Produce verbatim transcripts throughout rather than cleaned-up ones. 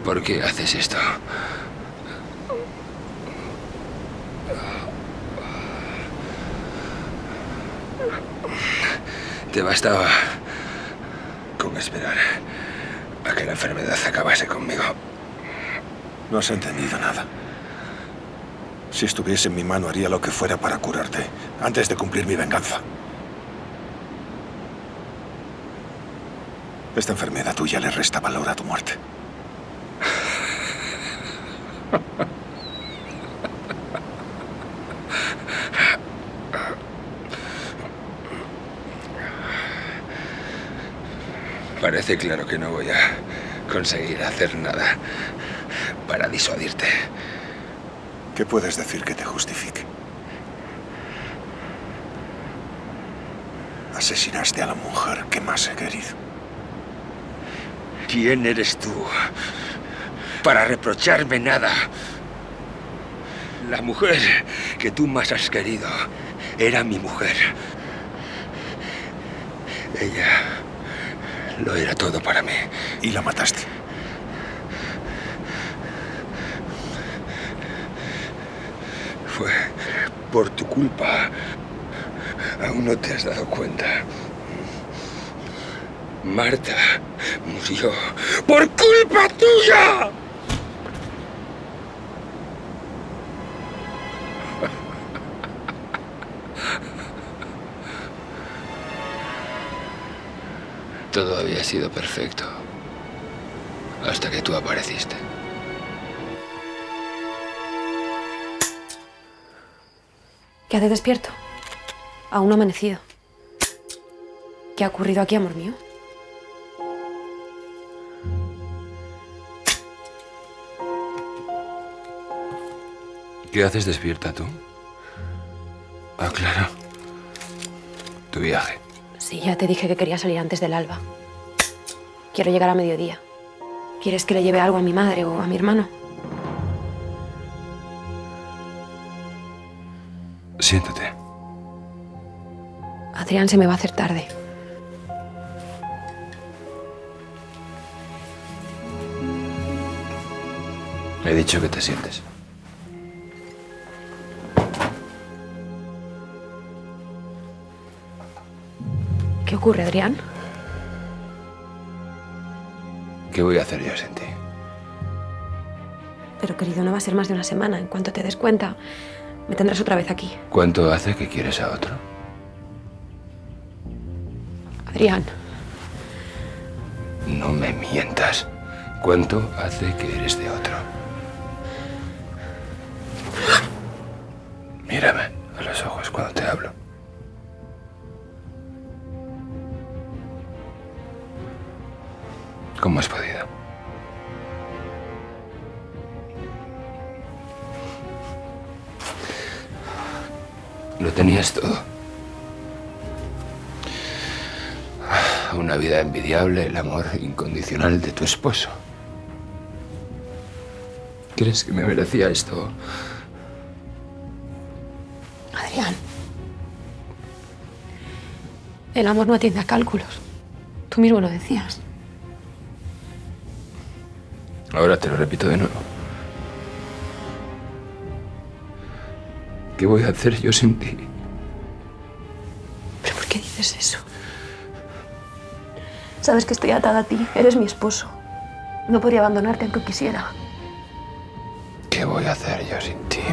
¿Por qué haces esto? Te bastaba con esperar a que la enfermedad acabase conmigo. No has entendido nada. Si estuviese en mi mano, haría lo que fuera para curarte, antes de cumplir mi venganza. Esta enfermedad tuya le resta valor a tu muerte. Parece claro que no voy a conseguir hacer nada para disuadirte. ¿Qué puedes decir que te justifique? Asesinaste a la mujer que más he querido. ¿Quién eres tú para reprocharme nada? La mujer que tú más has querido era mi mujer. Ella lo era todo para mí. Y la mataste. Fue por tu culpa. Aún no te has dado cuenta. Marta murió por culpa tuya. Todo había sido perfecto hasta que tú apareciste. ¿Qué haces despierto? Aún no ha amanecido. ¿Qué ha ocurrido aquí, amor mío? ¿Qué haces despierta tú? Ah, claro. Tu viaje. Sí, ya te dije que quería salir antes del alba. Quiero llegar a mediodía. ¿Quieres que le lleve algo a mi madre o a mi hermano? Siéntate. Adrián, se me va a hacer tarde. He dicho que te sientes. ¿Qué ocurre, Adrián? ¿Qué voy a hacer yo sin ti? Pero, querido, no va a ser más de una semana. En cuanto te des cuenta, me tendrás otra vez aquí. ¿Cuánto hace que quieres a otro? Adrián. No me mientas. ¿Cuánto hace que eres de otro? Mírame a los ojos cuando te hablo. ¿Cómo has podido? Lo tenías todo. Una vida envidiable, el amor incondicional de tu esposo. ¿Crees que me merecía esto? Adrián. El amor no atiende a cálculos. Tú mismo lo decías. Ahora te lo repito de nuevo. ¿Qué voy a hacer yo sin ti? ¿Pero por qué dices eso? Sabes que estoy atada a ti. Eres mi esposo. No podría abandonarte aunque quisiera. ¿Qué voy a hacer yo sin ti?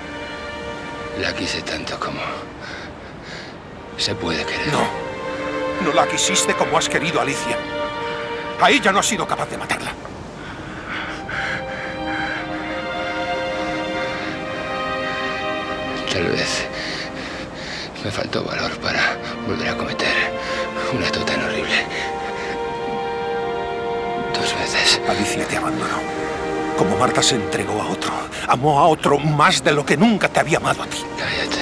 La quise tanto como se puede querer. No. No la quisiste como has querido a Alicia. A ella no has sido capaz de matarla. Tal vez me faltó valor para volver a cometer un acto tan horrible. Dos veces. Alicia te abandonó. Como Marta se entregó a otro. Amó a otro más de lo que nunca te había amado a ti. Cállate.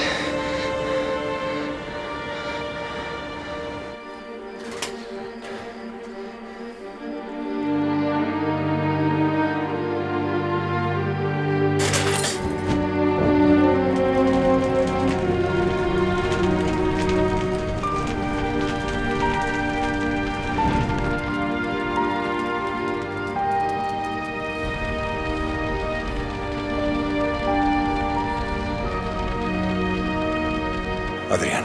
Adrián.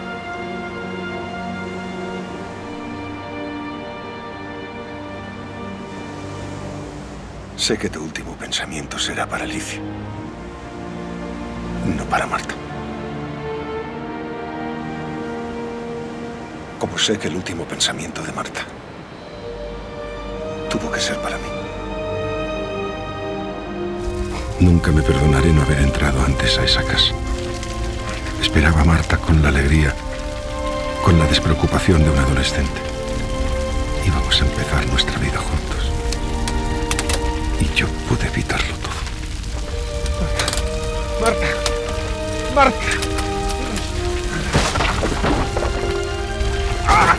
Sé que tu último pensamiento será para Alicia, no para Marta. Como sé que el último pensamiento de Marta tuvo que ser para mí. Nunca me perdonaré no haber entrado antes a esa casa. Esperaba a Marta con la alegría, con la despreocupación de un adolescente. Íbamos a empezar nuestra vida juntos. Y yo pude evitarlo todo. Marta. Marta. ¡Ah!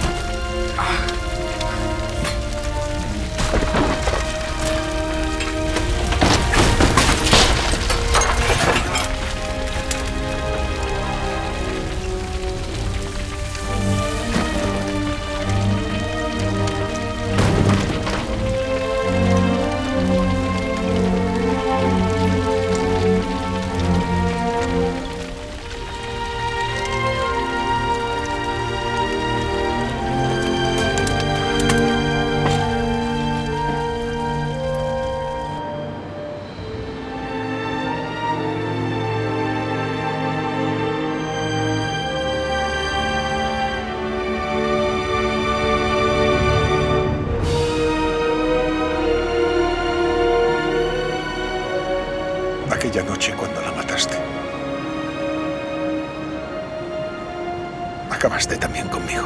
Aquella noche cuando la mataste, acabaste también conmigo.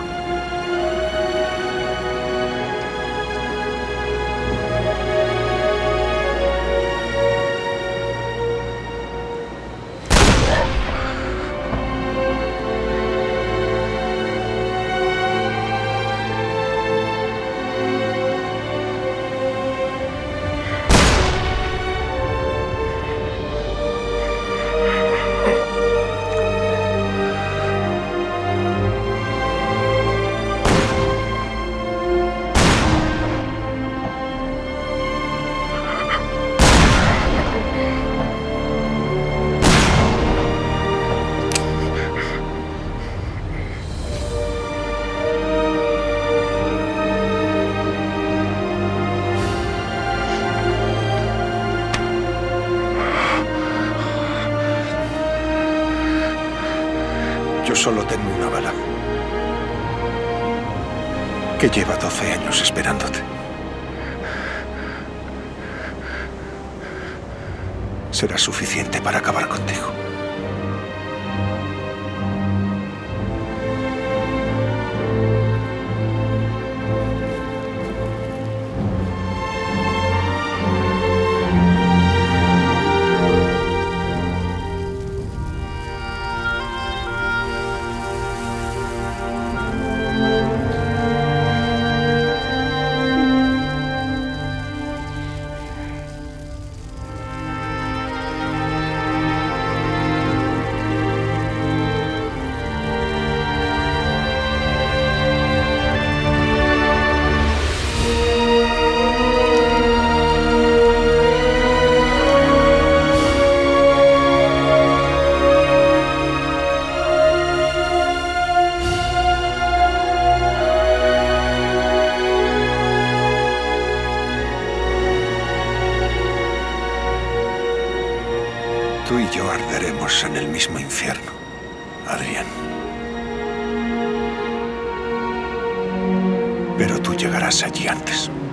Yo solo tengo una bala, que lleva doce años esperándote. Será suficiente para acabar contigo. Tú y yo arderemos en el mismo infierno, Adrián. llegarás allí antes.